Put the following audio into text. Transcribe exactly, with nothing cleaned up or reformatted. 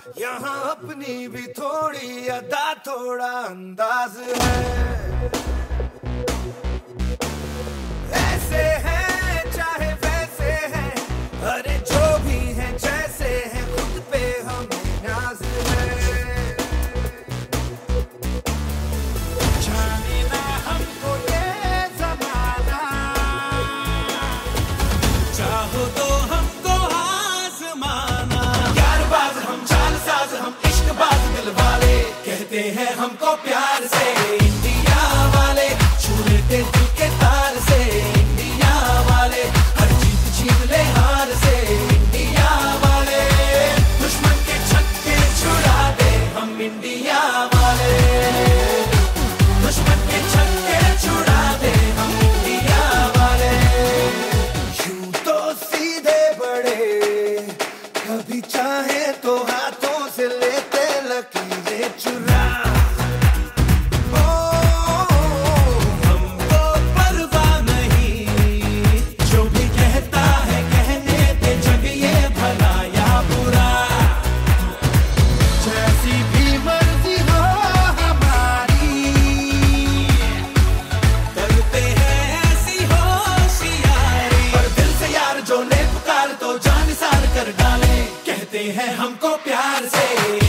यहाँ अपनी भी थोड़ी अदा थोड़ा अंदाज है। ऐसे हैं चाहे वैसे हैं, अरे जो भी हैं जैसे हैं, खुद पे हमें नाज है। जाने ना हमको ये ज़माना, चाहो तो हमको आज़माना। यारबाज हम, चालसाज हम, इश्कबाज दिल वाले, कहते हैं हमको प्यार से इंडिया वाले। छू लेते दिल के तार से इंडिया वाले, हर जीत छीन ले हार से इंडिया वाले। दुश्मन के छक्के छुड़ा दे हम इंडिया वाले, दुश्मन के छक्के छुड़ा दे हम इंडिया वाले। यूं तो सीधे बड़े, कभी चाहे तो हाथों से लेते लकीरें चुरा। हमको परवाह नहीं, जो भी कहता है कहने दे, जग ये भला या बुरा। जैसी भी मर्जी हो हमारी, करते हैं ऐसी होशियारी। पर दिल से यार जो ले पुकार तो जान निसार कर डाले, कहते हैं हमको प्यार से।